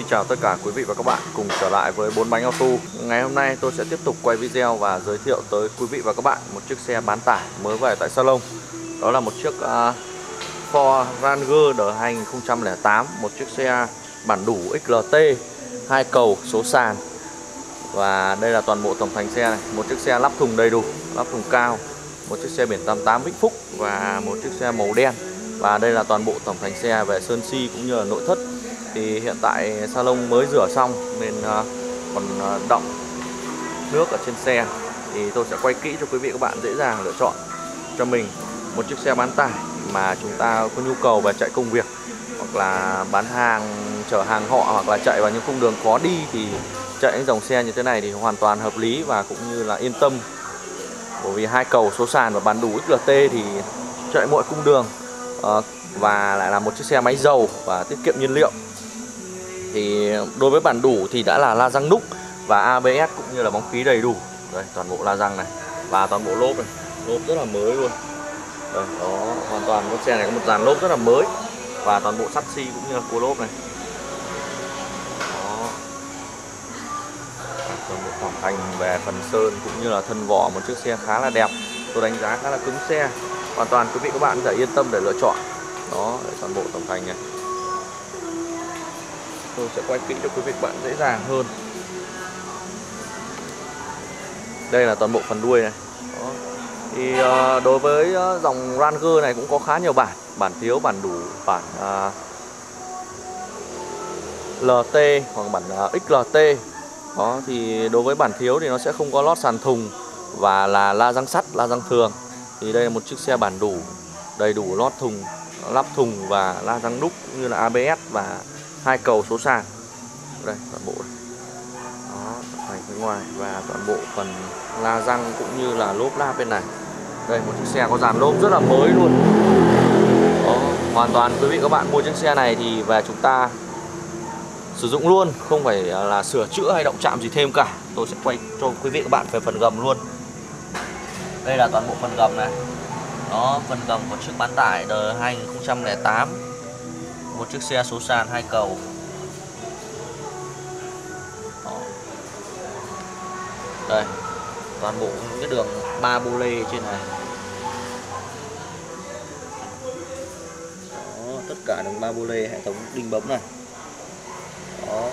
Xin chào tất cả quý vị và các bạn cùng trở lại với 4 bánh auto. Ngày hôm nay tôi sẽ tiếp tục quay video và giới thiệu tới quý vị và các bạn một chiếc xe bán tải mới về tại salon. Đó là một chiếc Ford Ranger đời 2008, một chiếc xe bản đủ XLT, 2 cầu số sàn. Và đây là toàn bộ tổng thành xe này, một chiếc xe lắp thùng đầy đủ, lắp thùng cao, một chiếc xe biển 88 Vĩnh Phúc và một chiếc xe màu đen. Và đây là toàn bộ tổng thành xe về sơn si cũng như là nội thất. Thì hiện tại salon mới rửa xong nên còn đọng nước ở trên xe. Thì tôi sẽ quay kỹ cho quý vị các bạn dễ dàng lựa chọn cho mình một chiếc xe bán tải mà chúng ta có nhu cầu về chạy công việc, hoặc là bán hàng, chở hàng họ, hoặc là chạy vào những cung đường khó đi, thì chạy những dòng xe như thế này thì hoàn toàn hợp lý và cũng như là yên tâm. Bởi vì 2 cầu số sàn và bản đủ XLT thì chạy mọi cung đường, và lại là một chiếc xe máy dầu và tiết kiệm nhiên liệu. Thì đối với bản đủ thì đã là la răng đúc và ABS cũng như là bóng khí đầy đủ. Đây, toàn bộ la răng này và toàn bộ lốp này, lốp rất là mới luôn. Đây, đó, hoàn toàn con xe này có một dàn lốp rất là mới và toàn bộ sắt xi cũng như là cua lốp này. Đó. Toàn bộ tổng thành về phần sơn cũng như là thân vỏ, một chiếc xe khá là đẹp. Tôi đánh giá khá là cứng xe. Hoàn toàn quý vị các bạn có thể yên tâm để lựa chọn. Đó, toàn bộ tổng thành này. Tôi sẽ quay kỹ cho quý vị các bạn dễ dàng hơn. Đây là toàn bộ phần đuôi này. Đó. Thì đối với dòng Ranger này cũng có khá nhiều bản, bản thiếu, bản đủ, bản LT hoặc bản XLT. Đó, thì đối với bản thiếu thì nó sẽ không có lót sàn thùng và là la răng sắt, la răng thường. Thì đây là một chiếc xe bản đủ, đầy đủ lót thùng, lắp thùng và la răng đúc cũng như là ABS và 2 cầu số sàn. Đây toàn bộ này. Đó, thành phía ngoài và toàn bộ phần la răng cũng như là lốp láp bên này. Đây, một chiếc xe có dàn lốp rất là mới luôn. Đó, hoàn toàn quý vị các bạn mua chiếc xe này thì về chúng ta sử dụng luôn, không phải là sửa chữa hay động chạm gì thêm cả. Tôi sẽ quay cho quý vị các bạn về phần gầm luôn. Đây là toàn bộ phần gầm này. Đó, phần gầm của chiếc bán tải đời 2008, một chiếc xe số sàn 2 cầu. Đó. Đây, toàn bộ những cái đường 3 bô lê trên này. Đó, tất cả đường 3 bô lê, hệ thống đinh bấm này. Đó.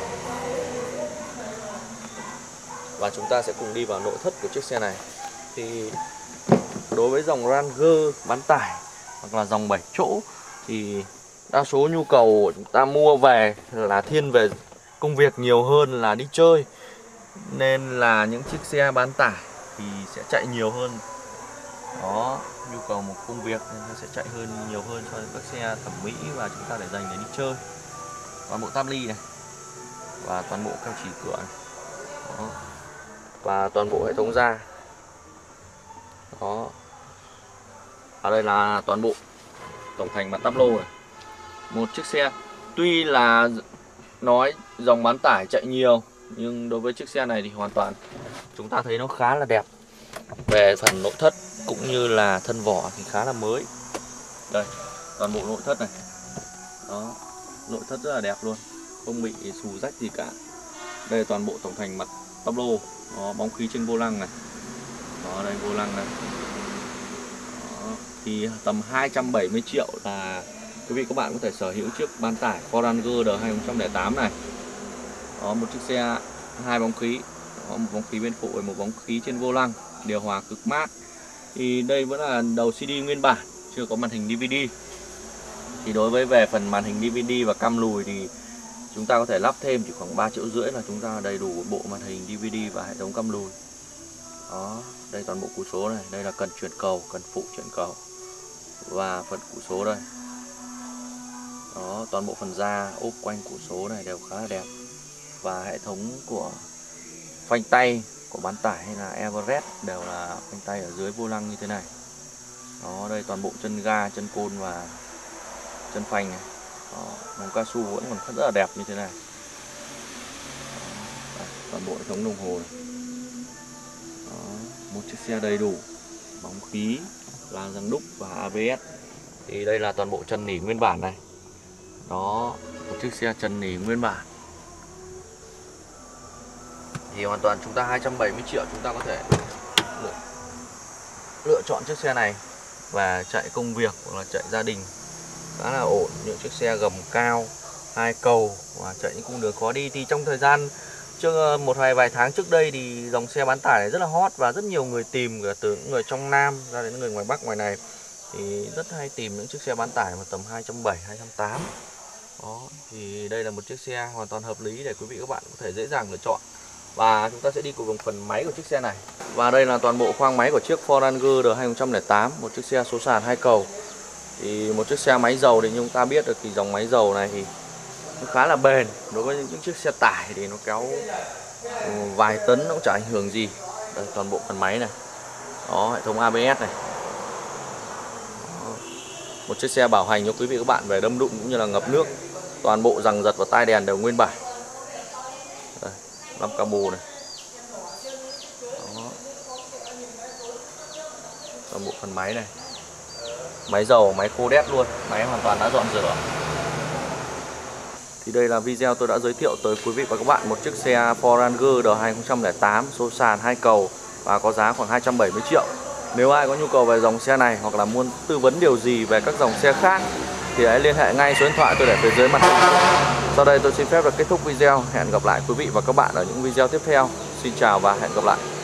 Và chúng ta sẽ cùng đi vào nội thất của chiếc xe này. Thì đối với dòng Ranger bán tải hoặc là dòng 7 chỗ thì đa số nhu cầu chúng ta mua về là thiên về công việc nhiều hơn là đi chơi. Nên là những chiếc xe bán tải thì sẽ chạy nhiều hơn. Đó, nhu cầu một công việc nên nó sẽ chạy nhiều hơn so với các xe thẩm mỹ và chúng ta để dành để đi chơi. Toàn bộ táp ly này và toàn bộ keo chỉ cửa này. Đó. Và toàn bộ hệ thống da. Đó. Ở đây là toàn bộ tổng thành mặt táp lô này. Một chiếc xe tuy là nói dòng bán tải chạy nhiều, nhưng đối với chiếc xe này thì hoàn toàn chúng ta thấy nó khá là đẹp. Về phần nội thất cũng như là thân vỏ thì khá là mới. Đây, toàn bộ nội thất này. Đó, nội thất rất là đẹp luôn, không bị xù rách gì cả. Đây là toàn bộ tổng thành mặt táp lô. Đó, bóng khí trên vô lăng này. Đó, đây vô lăng này. Đó, thì tầm 270 triệu là quý vị các bạn có thể sở hữu chiếc bán tải Ford Ranger đời 2008 này. Đó, một chiếc xe 2 bóng khí. Đó, một bóng khí bên phụ và một bóng khí trên vô lăng, điều hòa cực mát. Thì đây vẫn là đầu CD nguyên bản, chưa có màn hình DVD. Thì đối với về phần màn hình DVD và cam lùi thì chúng ta có thể lắp thêm chỉ khoảng 3,5 triệu là chúng ta đầy đủ bộ màn hình DVD và hệ thống cam lùi. Đó, đây toàn bộ củ số này, đây là cần chuyển cầu, cần phụ chuyển cầu và phần củ số đây. Đó, toàn bộ phần da ốp quanh củ số này đều khá là đẹp. Và hệ thống của phanh tay của bán tải hay là Everest đều là phanh tay ở dưới vô lăng như thế này. Đó, đây toàn bộ chân ga, chân côn và chân phanh này. Đó, đồng cao su vẫn còn rất là đẹp như thế này. Đó, toàn bộ hệ thống đồng hồ này. Đó, một chiếc xe đầy đủ, bóng khí, la răng đúc và ABS. Thì đây là toàn bộ chân nỉ nguyên bản này. Đó, một chiếc xe chân nỉ nguyên bản, thì hoàn toàn chúng ta 270 triệu chúng ta có thể lựa chọn chiếc xe này và chạy công việc hoặc là chạy gia đình khá là ổn. Những chiếc xe gầm cao, 2 cầu và chạy những cung đường khó đi. Thì trong thời gian trước vài tháng trước đây thì dòng xe bán tải này rất là hot và rất nhiều người tìm, cả từ những người trong Nam ra đến người ngoài Bắc ngoài này thì rất hay tìm những chiếc xe bán tải mà tầm 270, 280. Đó, thì đây là một chiếc xe hoàn toàn hợp lý để quý vị các bạn có thể dễ dàng lựa chọn. Và chúng ta sẽ đi cùng phần máy của chiếc xe này. Và đây là toàn bộ khoang máy của chiếc Ford Ranger R2008, một chiếc xe số sàn 2 cầu. Thì một chiếc xe máy dầu thì như chúng ta biết được thì dòng máy dầu này thì nó khá là bền. Đối với những chiếc xe tải thì nó kéo vài tấn nó cũng chả ảnh hưởng gì. Đây toàn bộ phần máy này. Đó, hệ thống ABS này. Đó. Một chiếc xe bảo hành cho quý vị các bạn về đâm đụng cũng như là ngập nước. Toàn bộ giằng giật và tai đèn đều nguyên bản. Đây, lắp cabo này. Đó. Toàn bộ phần máy này. Máy dầu, máy khô đét luôn, máy hoàn toàn đã dọn rửa. Thì đây là video tôi đã giới thiệu tới quý vị và các bạn một chiếc xe Ford Ranger R2008 số sàn 2 cầu và có giá khoảng 270 triệu. Nếu ai có nhu cầu về dòng xe này hoặc là muốn tư vấn điều gì về các dòng xe khác thì hãy liên hệ ngay số điện thoại tôi để phía dưới màn hình. Sau đây tôi xin phép được kết thúc video. Hẹn gặp lại quý vị và các bạn ở những video tiếp theo. Xin chào và hẹn gặp lại.